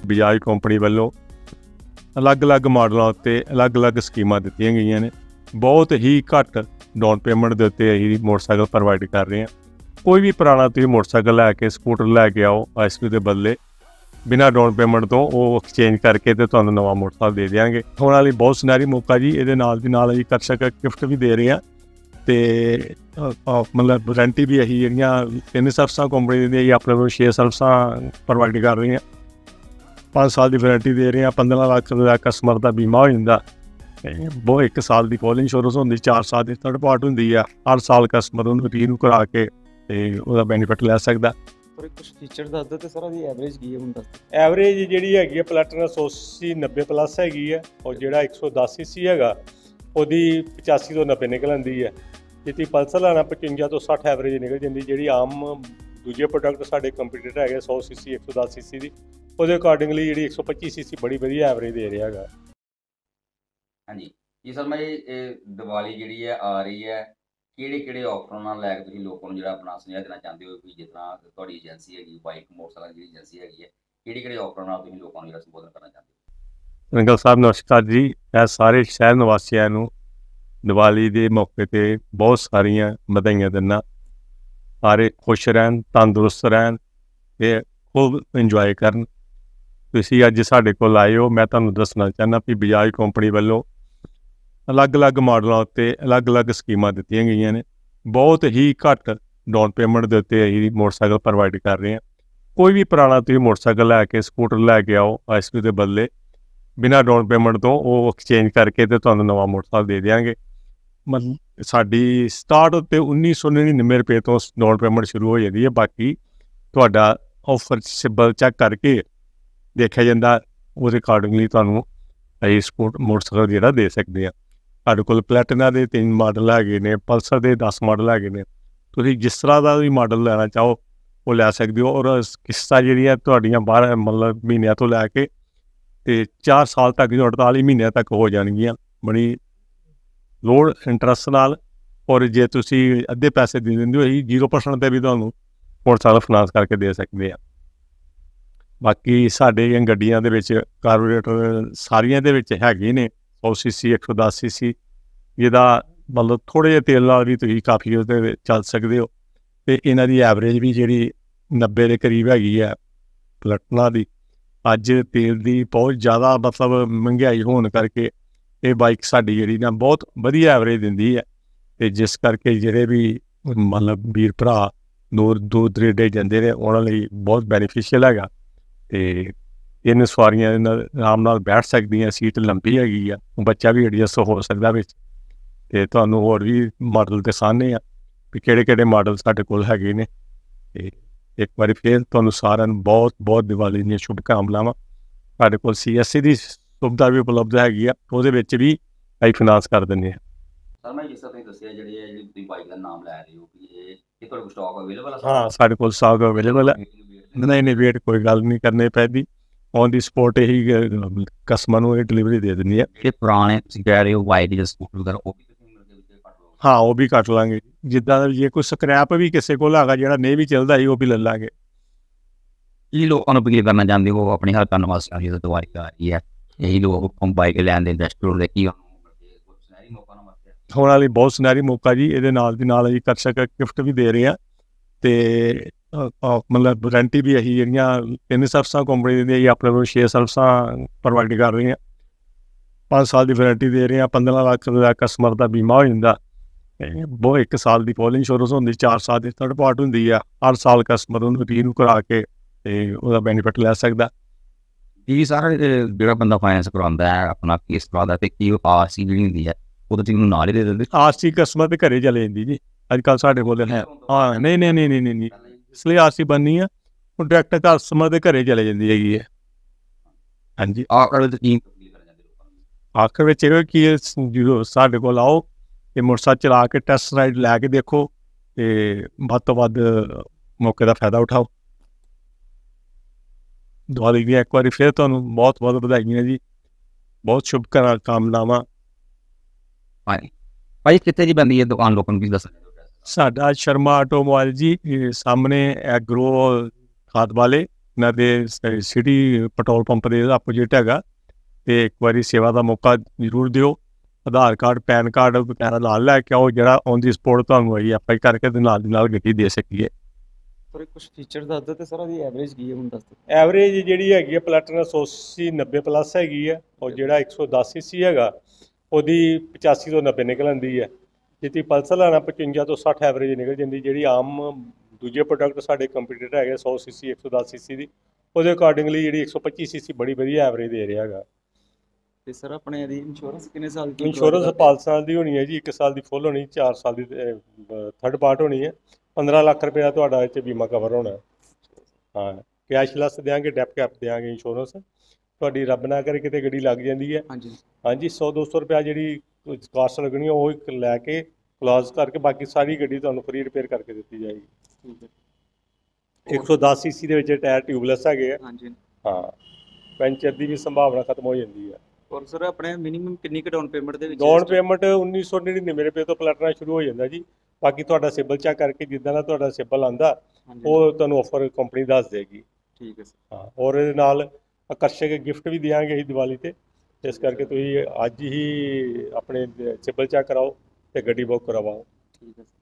Bajaj company वालों अलग अलग मॉडलों उत्ते अलग अलग स्कीमां दित्तियां गईयां ने। बहुत ही घट डाउन पेमेंट के उत्ते असीं मोटरसाइकिल प्रोवाइड कर रहे हैं। कोई भी पुराना तुसीं मोटरसाइकिल लैके स्कूटर लैके आओ ISP के बदले बिना डाउन पेमेंट तो वो एक्सचेंज करके तो तुहानूं नवां मोटरसाइकिल दे देंगे। होने वाली बहुत सुनहरी मौका जी। ये नाल दी नाल असीं कर्षक गिफ्ट भी दे रहे हैं ते मतलब वारंटी भी असीं जिहड़ियां 3 सर्विसां कंपनी दी अपने कोल 6 सर्विसां प्रोवाइड कर रहे हैं। 5 साल की वारंटी दे रहे हैं। 15 लाख का कस्टमर का बीमा हो जाता। वो 1 साल की फुल इंश्योरेंस होंदी, 4 साल की थर्ड पार्ट होंदी है। हर साल कस्टमर उन्होंने रिन्यू करा के ਉਹਦਾ ਬੈਨੀਫਿਟ ਲੈ ਸਕਦਾ। ਪਰ ਕੁਝ ਫੀਚਰ ਦੱਸ ਦਿਓ ਤੇ ਸਰ ਇਹਦੀ ਐਵਰੇਜ ਕੀ ਹੈ ਹੁਣ ਦੱਸ। ਐਵਰੇਜ ਜਿਹੜੀ ਹੈਗੀ ਹੈ ਪਲੈਟੀਨਾ 180 90 ਪਲੱਸ ਹੈਗੀ ਹੈ ਔਰ ਜਿਹੜਾ 110 cc ਹੈਗਾ ਉਹਦੀ 85 ਤੋਂ 90 ਨਿਕਲ ਆਉਂਦੀ ਹੈ। ਜੇ ਤੁਸੀਂ ਪਲਸਰ ਲੈਣਾ 55 ਤੋਂ 60 ਐਵਰੇਜ ਨਿਕਲ ਜਾਂਦੀ। ਜਿਹੜੀ ਆਮ ਦੂਜੇ ਪ੍ਰੋਡਕਟ ਸਾਡੇ ਕੰਪੀਟੀਟਰ ਹੈਗੇ 100 cc 110 cc ਦੀ ਉਹਦੇ ਅਕੋਰਡਿੰਗਲੀ ਜਿਹੜੀ 125 cc ਬੜੀ ਵਧੀਆ ਐਵਰੇਜ ਦੇ ਰਿਹਾ ਹੈਗਾ। ਹਾਂਜੀ ਜੀ ਸਰ, ਮੈਂ ਇਹ ਦੀਵਾਲੀ ਜਿਹੜੀ ਹੈ ਆ ਰਹੀ ਹੈ, ਕਿਹੜੇ ਆਫਰਾਂ ਨਾਲ ਲੈ ਕੇ ਤੁਸੀਂ ਲੋਕਾਂ ਨੂੰ ਜਿਹੜਾ ਆਪਣਾ ਸੁਨੇਹਾ ਦੇਣਾ ਚਾਹੁੰਦੇ ਹੋ ਕਿ ਜਿਸ ਤਰ੍ਹਾਂ ਤੁਹਾਡੀ ਏਜੰਸੀ ਹੈਗੀ ਬਾਈਕ ਮੋਟਰਸਾਈਕਲ ਜਿਹੜੀ ਏਜੰਸੀ ਹੈਗੀ ਹੈ, ਕਿਹੜੇ ਆਫਰਾਂ ਨਾਲ ਤੁਸੀਂ ਲੋਕਾਂ ਨੂੰ ਜਿਹੜਾ ਸੰਬੋਧਨ ਕਰਨਾ ਚਾਹੁੰਦੇ ਹੋ? ਰੰਗਲ ਸਾਹਿਬ ਨਮਸਕਾਰ ਜੀ। ਇਹ ਸਾਰੇ ਸ਼ਹਿਰ ਨਿਵਾਸੀਆਂ ਨੂੰ ਦੀਵਾਲੀ ਦੇ ਮੌਕੇ 'ਤੇ ਬਹੁਤ ਸਾਰੀਆਂ ਵਧਾਈਆਂ ਦਿੰਦਾ। ਸਾਰੇ ਖੁਸ਼ ਰਹਿਣ, ਤੰਦਰੁਸਤ ਰਹਿਣ ਅਤੇ ਖੂਬ ਇੰਜੋਏ ਕਰਨ। ਤੁਸੀਂ ਅੱਜ ਸਾਡੇ ਕੋਲ ਆਏ ਹੋ। ਮੈਂ ਤੁਹਾਨੂੰ ਦੱਸਣਾ ਚਾਹੁੰਦਾ ਵੀ ਬਜਾਜ ਕੰਪਨੀ ਵੱਲੋਂ अलग अलग मॉडलों उत्ते अलग अलग स्कीमां दित्तियां गईयां ने। बहुत ही घट डाउन पेमेंट के उत्ते असीं मोटरसाइकिल प्रोवाइड कर रहे हैं। कोई भी पुराना तुसीं मोटरसाइकिल लैके स्कूटर लैके आओ ISP के बदले बिना डाउन पेमेंट तो वो एक्सचेंज करके तो तुहानूं नवां मोटरसाइकिल दे देंगे। मतलब साडी स्टार्ट उत्ते 1999 रुपये तो डाउन पेमेंट शुरू हो जाती है। बाकी तुहाडा ऑफर सिबल चैक करके देखा जाता, उस अकॉर्डिंगली तुहानूं असीं स्कूट मोटरसाइकिल जिहड़ा दे सकते हैं। ਸਾਡੇ ਕੋਲ ਪਲੈਟੀਨਾ ਦੇ 3 ਮਾਡਲ ਹੈਗੇ ਨੇ, ਪਲਸਰ ਦੇ 10 ਮਾਡਲ ਹੈਗੇ ਨੇ। ਤੁਸੀਂ ਜਿਸ ਤਰ੍ਹਾਂ ਦਾ ਵੀ ਮਾਡਲ ਲੈਣਾ ਚਾਹੋ ਉਹ ਲੈ ਸਕਦੇ ਹੋ। ਔਰ ਕਿਸ਼ਤਾਂ ਜਿਹੜੀਆਂ ਤੁਹਾਡੀਆਂ 12 ਮਤਲਬ ਮਹੀਨਿਆਂ ਤੋਂ ਲੈ ਕੇ ਅਤੇ 4 ਸਾਲ ਤੱਕ 48 ਮਹੀਨਿਆਂ ਤੱਕ ਹੋ ਜਾਣਗੀਆਂ ਬੜੀ ਲੋੜ ਇੰਟਰਸਟ ਨਾਲ। ਔਰ ਜੇ ਤੁਸੀਂ ਅੱਧੇ ਪੈਸੇ ਦੇ ਦਿੰਦੇ ਹੋ ਅਸੀਂ 0% 'ਤੇ ਵੀ ਤੁਹਾਨੂੰ ਮੋਟਰਸਾਈਕਲ ਫਾਈਨਾਂਸ ਕਰਕੇ ਦੇ ਸਕਦੇ ਹਾਂ। ਬਾਕੀ ਸਾਡੇ ਗੱਡੀਆਂ ਦੇ ਵਿੱਚ ਕਾਰਬੋਰੇਟਰ ਸਾਰੀਆਂ ਦੇ ਵਿੱਚ ਹੈਗੇ ਨੇ 100 cc 110 cc ਜਿਹਦਾ ਮਤਲਬ ਥੋੜ੍ਹੇ ਜਿਹੇ ਤੇਲ ਨਾਲ ਵੀ ਤੁਸੀਂ ਕਾਫੀ ਉਹਦੇ ਚੱਲ ਸਕਦੇ ਹੋ। ਅਤੇ ਇਹਨਾਂ ਦੀ ਐਵਰੇਜ ਵੀ ਜਿਹੜੀ 90 ਦੇ ਕਰੀਬ ਹੈਗੀ ਹੈ ਪਲਟਨਾ ਦੀ। ਅੱਜ ਤੇਲ ਦੀ ਬਹੁਤ ਜ਼ਿਆਦਾ ਮਤਲਬ ਮਹਿੰਗਾਈ ਹੋਣ ਕਰਕੇ ਇਹ ਬਾਈਕ ਸਾਡੀ ਜਿਹੜੀ ਨਾ ਬਹੁਤ ਵਧੀਆ ਐਵਰੇਜ ਦਿੰਦੀ ਹੈ। ਅਤੇ ਜਿਸ ਕਰਕੇ ਜਿਹੜੇ ਵੀ ਮਤਲਬ ਵੀਰ ਭਰਾ ਦੂਰ ਦਰੇਡੇ ਜਾਂਦੇ ਨੇ ਉਹਨਾਂ ਲਈ ਬਹੁਤ ਬੈਨੀਫਿਸ਼ੀਅਲ ਹੈਗਾ। ਅਤੇ 3 ਸਵਾਰੀਆਂ ਆਰਾਮ ਨਾਲ ਬੈਠ ਸਕਦੀਆਂ। ਸੀਟ ਲੰਬੀ ਹੈਗੀ ਆ, ਬੱਚਾ ਵੀ ਐਡਜਸਟ ਹੋ ਸਕਦਾ ਵਿੱਚ। ਅਤੇ ਤੁਹਾਨੂੰ ਹੋਰ ਵੀ ਮਾਡਲ ਦਿਖਾਉਂਦੇ ਆ ਵੀ ਕਿਹੜੇ ਮਾਡਲ ਸਾਡੇ ਕੋਲ ਹੈਗੇ ਨੇ। ਅਤੇ ਇੱਕ ਵਾਰੀ ਫਿਰ ਤੁਹਾਨੂੰ ਸਾਰਿਆਂ ਨੂੰ ਬਹੁਤ ਬਹੁਤ ਦੀਵਾਲੀ ਦੀਆਂ ਸ਼ੁਭਕਾਮਨਾਵਾਂ। ਸਾਡੇ ਕੋਲ CSC ਦੀ ਸੁਵਿਧਾ ਵੀ ਉਪਲਬਧ ਹੈਗੀ ਆ, ਉਹਦੇ ਵਿੱਚ ਵੀ ਅਸੀਂ ਫਾਈਨਾਂਸ ਕਰ ਦਿੰਦੇ ਹਾਂ। ਸਰ ਮੈਂ ਜਿਸ ਤਰ੍ਹਾਂ ਤੁਸੀਂ ਦੱਸਿਆ ਜਿਹੜੀ ਤੁਸੀਂ ਬਾਈਕ ਦਾ ਨਾਮ ਲੈ ਰਹੇ ਹੋ ਕਿ ਇਹ ਤੁਹਾਡੇ ਕੋਲ ਸਟਾਕ ਅਵੇਲੇਬਲ ਹੈ? ਹਾਂ, ਸਾਡੇ ਕੋਲ ਸਟਾਕ ਅਵੇਲੇਬਲ ਹੈ। ਨਹੀਂ ਵੇਟ ਕੋਈ ਗੱਲ ਨਹੀਂ ਕਰਨੀ ਪੈਂਦੀ। ਔਨ ਦੀ ਸਪੋਟ ਹੀ ਕਸਟਮਰ ਨੂੰ ਇਹ ਡਿਲੀਵਰੀ ਦੇ ਦਿੰਦੀ ਹੈ। ਇਹ ਪੁਰਾਣੇ ਤੁਸੀਂ ਕਹਿ ਰਹੇ ਹੋ ਬਾਈਕ ਦੇ ਸਕੂਟਰ ਵਗੈਰਾ ਉਹ ਵੀ ਤੁਸੀਂ ਮਿਲ ਕੇ ਕੱਟ ਲਓ? ਹਾਂ, ਉਹ ਵੀ ਕੱਟ ਲਾਂਗੇ। ਜਿੱਦਾਂ ਜੇ ਕੋਈ ਸਕ੍ਰੈਪ ਵੀ ਕਿਸੇ ਕੋਲ ਹੈਗਾ ਜਿਹੜਾ ਨਹੀਂ ਵੀ ਚੱਲਦਾ ਸੀ ਉਹ ਵੀ ਲੈ ਲਾਂਗੇ। ਇਹ ਲੋਕਾਂ ਨੂੰ ਅਪੀਲ ਕਰਨਾ ਚਾਹੁੰਦੇ ਹੋ ਆਪਣੇ ਹਰ ਧੰਨਵਾਦ ਵਾਸਤੇ ਜਦੋਂ ਦੀਵਾਲੀ ਆ ਰਹੀ ਹੈ, ਇਹੀ ਲੋਕ ਬਾਈਕ ਲੈਣ ਦੇ ਇੰਡਸਟਰੀ ਦੇ ਕੀ ਸੁਨਹਿਰੀ ਮੌਕਾ ਨਾ ਵਰਤਿਆ? ਹੋਣ ਵਾਲੀ ਬਹੁਤ ਸੁਨਹਿਰੀ ਮੌਕਾ ਜੀ। ਇਹਦੇ ਨਾਲ ਦੀ ਨਾਲ ਅਸੀਂ ਕਰਸ਼ਕ ਗਿਫਟ ਵੀ ਦੇ ਰਹੇ ਹਾਂ। ਅਤੇ ਮਤਲਬ ਵਾਰੰਟੀ ਵੀ ਅਸੀਂ ਜਿਹੜੀਆਂ 3 ਸਰਵਿਸਾਂ ਕੰਪਨੀ ਦੀਆਂ ਆਪਣੇ ਕੋਲ 6 ਸਰਵਿਸਾਂ ਪ੍ਰੋਵਾਈਡ ਕਰ ਰਹੇ ਹਾਂ। 5 ਸਾਲ ਦੀ ਵਾਰੰਟੀ ਦੇ ਰਹੇ ਹਾਂ। 15 ਲੱਖ ਦਾ ਕਸਟਮਰ ਦਾ ਬੀਮਾ ਹੋ ਜਾਂਦਾ। वो 1 साल की फुल इंश्योरेंस होंदी, 4 साल की थर्ड पार्ट होंदी है। हर साल कस्टमर उन्होंने रिन्यू करा के ਉਹਦਾ ਬੈਨੀਫਿਟ ਲੈ ਸਕਦਾ। ਇਹ ਸਾਰਾ ਜਿਹੜਾ ਬੰਦਾ ਫਾਈਨੈਂਸ ਕਰਵਾਉਂਦਾ ਹੈ ਆਪਣਾ ਕੇਸ ਕਰਵਾਉਂਦਾ ਤੇ ਕੀ ਆਰਸੀ ਜਿਹੜੀ ਹੁੰਦੀ ਹੈ ਉਹ ਤਾਂ ਤੁਸੀਂ ਨਾਲ ਹੀ ਦੇ ਦਿੰਦੇ? ਆਰਸੀ ਕਸਟਮਰ ਦੇ ਘਰੇ ਚਲੇ ਜਾਂਦੀ ਜੀ ਅੱਜ ਕੱਲ੍ਹ ਸਾਡੇ ਕੋਲ ਹੈ। ਹਾਂ ਨਹੀਂ ਇਸ ਲਈ ਆਰਸੀ ਬਣਨੀ ਆ ਹੁਣ ਡਾਇਰੈਕਟ ਕਸਟਮਰ ਦੇ ਘਰੇ ਚਲੇ ਜਾਂਦੀ ਹੈਗੀ ਹੈ। ਹਾਂਜੀ ਆਖਰ ਵਿੱਚ ਇਹ ਕਿ ਜਦੋਂ ਸਾਡੇ ਕੋਲ ਆਓ ਤੇ ਮੋਟਰਸਾਈਕਲ ਚਲਾ ਕੇ ਟੈਸਟ ਰਾਈਡ ਲੈ ਕੇ ਦੇਖੋ ਤੇ ਵੱਧ ਤੋਂ ਵੱਧ ਮੌਕੇ ਦਾ ਫਾਇਦਾ ਉਠਾਓ। ਦੀਵਾਲੀ ਦੀਆਂ ਇੱਕ ਵਾਰੀ ਫਿਰ ਤੁਹਾਨੂੰ ਬਹੁਤ ਬਹੁਤ ਵਧਾਈਆਂ ਜੀ, ਬਹੁਤ ਸ਼ੁਭ ਕਾਮਨਾਵਾਂ। ਭਾਈ ਕਿੱਥੇ ਜੀ ਬੰਦੀ ਹੈ ਦੁਕਾਨ ਲੋਕਾਂ ਨੂੰ ਕੀ ਦੱਸ? ਸਾਡਾ ਸ਼ਰਮਾ ਆਟੋਮੋਬਾਈਲ ਜੀ ਸਾਹਮਣੇ ਐਗਰੋ ਖਾਦ ਵਾਲੇ ਇਹਨਾਂ ਦੇ ਸਿਟੀ ਪੈਟਰੋਲ ਪੰਪ ਦੇ ਆਪੋਜਿਟ ਹੈਗਾ। ਤੇ ਇੱਕ ਵਾਰੀ ਸੇਵਾ ਦਾ ਮੌਕਾ ਜ਼ਰੂਰ ਦਿਓ। ਆਧਾਰ ਕਾਰਡ, ਪੈਨ ਕਾਰਡ ਵਗੈਰਾ ਨਾਲ ਲੈ ਕੇ ਆਓ, ਜਿਹੜਾ ਔਨ ਦੀ ਸਪੋਟ ਤੁਹਾਨੂੰ ਆਈ ਕਰਕੇ ਤੇ ਨਾਲ ਦੀ ਨਾਲ ਗੱਡੀ ਦੇ ਸਕੀਏ। ਸਰ ਕੁਝ ਫੀਚਰ ਦੱਸ ਦਿਓ ਤੇ ਸਰ ਉਹਦੀ ਐਵਰੇਜ ਕੀ ਹੈ ਹੁਣ ਦੱਸ ਦਿਓ। ਐਵਰੇਜ ਜਿਹੜੀ ਹੈਗੀ ਹੈ ਪਲੈਟੀਨਾ 180 90 ਪਲੱਸ ਹੈਗੀ ਹੈ, ਔਰ ਜਿਹੜਾ 110 ਸੀਸੀ ਹੈਗਾ ਉਹਦੀ 85 ਤੋਂ 90 ਨਿਕਲ ਆਉਂਦੀ ਹੈ। ਜੇ ਤੁਸੀਂ ਪਲਸਰ ਲੈਣਾ 55 ਤੋਂ 60 ਐਵਰੇਜ ਨਿਕਲ ਜਾਂਦੀ। ਜਿਹੜੀ ਆਮ ਦੂਜੇ ਪ੍ਰੋਡਕਟ ਸਾਡੇ ਕੰਪੀਟੀਟਰ ਹੈਗੇ 100 ਸੀਸੀ 110 ਸੀਸੀ ਦੀ, ਉਹਦੇ ਅਕੋਰਡਿੰਗਲੀ ਜਿਹੜੀ 125 ਸੀਸੀ ਬੜੀ ਵਧੀਆ ਐਵਰੇਜ ਦੇ ਰਿਹਾ ਹੈਗਾ। ਤੇ ਸਰ ਆਪਣੇ ਇਹਦੀ ਇੰਸ਼ੋਰੈਂਸ ਕਿੰਨੇ ਸਾਲ ਦੀ? ਇੰਸ਼ੋਰੈਂਸ 5 ਸਾਲ ਦੀ ਹੋਣੀ ਹੈ ਜੀ, 1 ਸਾਲ ਦੀ ਫੁੱਲ ਹੋਣੀ, 4 ਸਾਲ ਦੀ ਥਰਡ ਪਾਰਟ ਹੋਣੀ ਹੈ। 15 ਲੱਖ ਰੁਪਇਆ ਤੁਹਾਡਾ ਇਹ 'ਚ ਬੀਮਾ ਕਵਰ ਹੋਣਾ। ਹਾਂ, ਕੈਸ਼ਲੈਸ ਦਿਆਂਗੇ, ਡੈਪ ਕੈਪ ਦਿਆਂਗੇ ਇੰਸ਼ੋਰੈਂਸ। ਤੁਹਾਡੀ ਰੱਬ ਨਾ ਕਰੇ ਕਿਤੇ ਗੱਡੀ ਲੱਗ ਜਾਂਦੀ ਹੈ, ਹਾਂਜੀ ਹਾਂਜੀ 100-200 ਰੁਪਇਆ ਜਿਹੜੀ ਕਾਸਟ ਲੱਗਣੀ ਉਹ ਇੱਕ ਲੈ ਕੇ ਕਲੋਜ਼ ਕਰਕੇ ਬਾਕੀ ਸਾਰੀ ਗੱਡੀ ਤੁਹਾਨੂੰ ਫ੍ਰੀ ਰਿਪੇਅਰ ਕਰਕੇ ਦਿੱਤੀ ਜਾਏਗੀ। ਠੀਕ ਹੈ। 110 ਸੀਸੀ ਦੇ ਵਿੱਚ ਟਾਇਰ ਟਿਊਬਲੈਸ ਹੈਗੇ ਆ। ਹਾਂਜੀ। ਹਾਂ, ਪੈਂਚਰ ਦੀ ਵੀ ਸੰਭਾਵਨਾ ਖਤਮ ਹੋ ਜਾਂਦੀ ਹੈ। ਔਰ ਸਰ ਆਪਣੇ ਮਿਨੀਮਮ ਕਿੰਨੀ ਕੁ ਡਾਊਨ ਪੇਮੈਂਟ ਦੇ ਵਿੱਚ? ਡਾਊਨ ਪੇਮੈਂਟ 1999 ਰੁਪਏ ਤੋਂ ਪਲੈਟੀਨਾ ਸ਼ੁਰੂ ਹੋ ਜਾਂਦਾ ਜੀ। ਬਾਕੀ ਤੁਹਾਡਾ ਸਿਬਲ ਚੈੱਕ ਕਰਕੇ ਜਿੱਦਾਂ ਦਾ ਤੁਹਾਡਾ ਸਿਬਲ ਆਂਦਾ ਉਹ ਤੁਹਾਨੂੰ ਆਫਰ ਕੰਪਨੀ ਦੱਸ ਦੇਗੀ। ਠੀਕ ਹੈ ਸਰ। ਹਾਂ, ਔਰ ਇਹਦੇ ਨਾਲ ਆਕਰਸ਼ਕ ਗਿਫਟ ਵੀ ਦਿਆਂਗੇ ਅਸੀਂ ਦੀਵਾਲੀ ਤੇ। ਇਸ ਕਰਕੇ ਤੁਸੀਂ ਅੱਜ ਹੀ ਆਪਣੇ ਸਿਬਲ ਚੈੱਕ ਕਰਾਓ ਤੇ ਗੱਡੀ ਬੁੱਕ ਕਰਵਾਓ। ਠੀਕ ਹੈ।